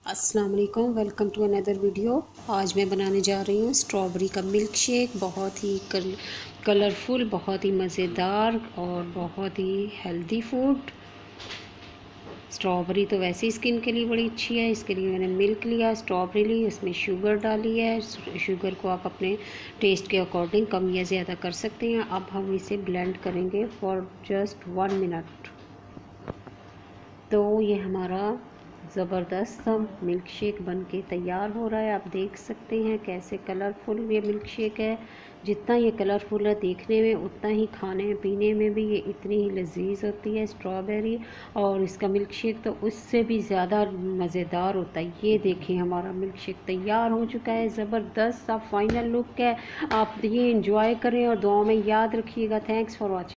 अस्सलाम वालेकुम, welcome to another video. आज मैं बनाने जा रही हूँ स्ट्रॉबेरी का मिल्क शेक। बहुत ही कलरफुल, बहुत ही मज़ेदार और बहुत ही हेल्दी फूड। स्ट्रॉबेरी तो वैसे ही स्किन के लिए बड़ी अच्छी है। इसके लिए मैंने मिल्क लिया, स्ट्रॉबेरी ली, उसमें शुगर डाली है। शुगर को आप अपने टेस्ट के अकॉर्डिंग कम या ज़्यादा कर सकते हैं। अब हम इसे ब्लेंड करेंगे फॉर जस्ट 1 मिनट। तो ये हमारा ज़बरदस्त सा मिल्क शेक बन के तैयार हो रहा है। आप देख सकते हैं कैसे कलरफुल ये मिल्क शेक है। जितना ये कलरफुल है देखने में, उतना ही खाने पीने में भी ये इतनी ही लजीज होती है स्ट्रॉबेरी। और इसका मिल्क शेक तो उससे भी ज़्यादा मज़ेदार होता है। ये देखिए हमारा मिल्क शेक तैयार हो चुका है। ज़बरदस्त सा फाइनल लुक है। आप ये इंजॉय करें और दुआओं में याद रखिएगा। Thanks for watching.